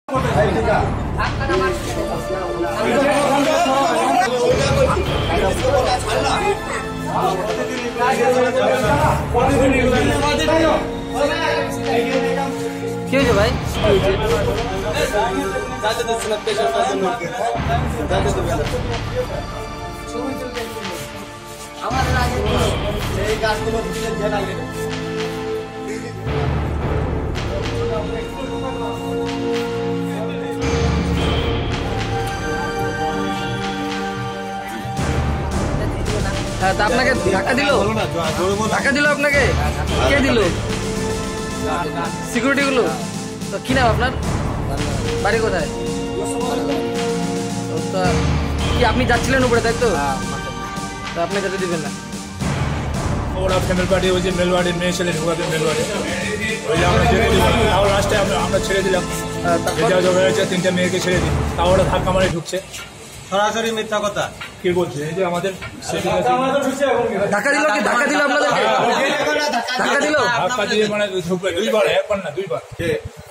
কি হয়েছে ভাই? আপনাকে ধাক্কা দিল? ধাক্কা দিল আপনাকে? কে দিল? সিকিউরিটি গুলো? তো কি নাম আপনার? বাড়ি কোথায়? কি আপনি যাচ্ছিলেন উপরে, তাই তো? আপনি যেতে দিবেন না। ওরা ফ্যামিলি পার্টি ওই যে মেলবাড়ির মেয়ে ছেলে ঢুকাতে মেলবাড়ি ওই যে আমরা যেতে দিলাম, তাও লাস্টে আমরা ছেড়ে দিলাম। হয়েছে 3টে মেয়েকে ছেড়ে দিই, তাও ওরা ধাক্কা মারে ঢুকছে। সরাসরি মিথ্যা কথা কে বলছে? এই যে আমাদের ধাক্কা দিল। কি ধাক্কা দিল আপনাদেরকে? ধাক্কা দিল? ধাক্কা দিয়ে মানে দুইবার, একবার না দুইবার।